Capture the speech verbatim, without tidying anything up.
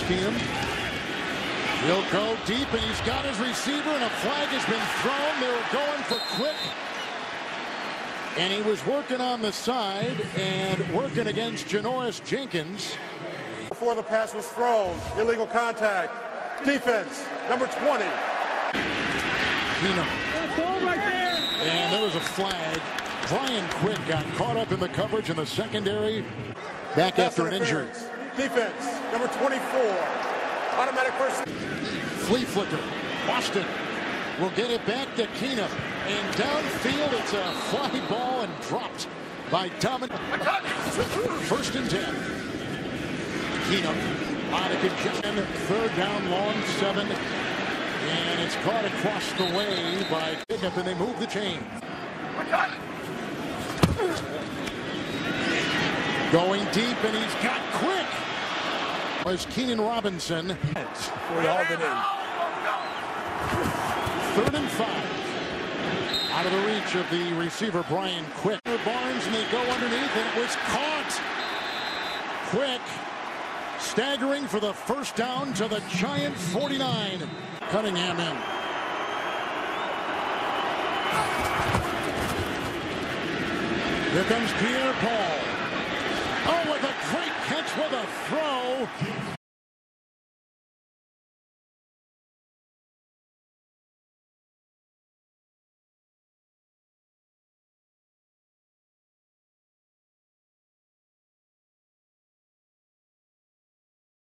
Keenum. He'll go deep, and he's got his receiver, and a flag has been thrown. They were going for Quick. And he was working on the side and working against Janoris Jenkins. Before the pass was thrown, illegal contact. Defense, number twenty. Keenum. And there was a flag. Brian Quick got caught up in the coverage in the secondary. Back after an injury. Defense, number twenty-four. Automatic first. Flea flicker. Boston will get it back to Keenum. And downfield, it's a fly ball and dropped by Dominic. First and ten. Keenum on a congestion. Third down, long seven. And it's caught across the way by Pickup, and they move the chain. Going deep, and he's got Quick. Was Keenan Robinson. Third and five. Out of the reach of the receiver, Brian Quick. Barnes, and they go underneath, and it was caught. Quick staggering for the first down to the Giant forty-nine. Cunningham in. Here comes Pierre Paul. Oh, with a great catch with a throw.